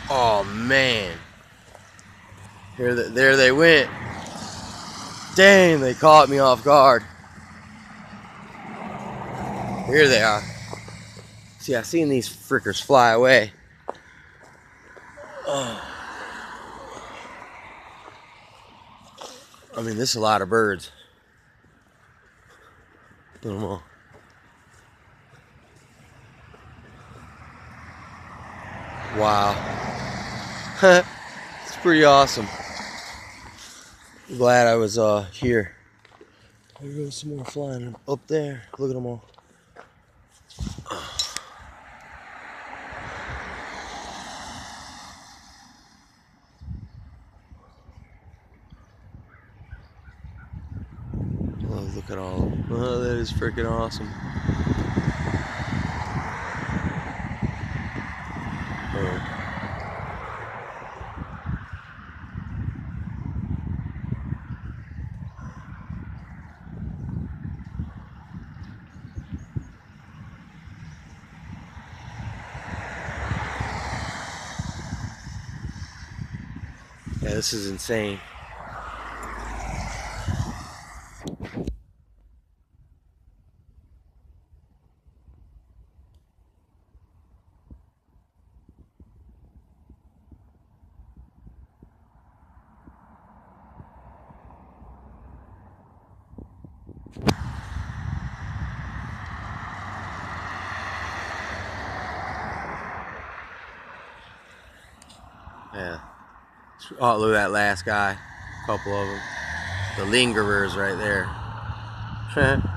Oh man. There they went. Dang, they caught me off guard. Here they are. See, I seen these frickers fly away. Oh. I mean, this is a lot of birds. Look at them all. Wow. It's pretty awesome. I'm glad I was here. There goes some more flying up there. Look at them all. Oh, look at all of them. Oh, that is freaking awesome. Oh. Yeah, this is insane. Yeah. Oh, look at that last guy. A couple of them. The lingerers right there.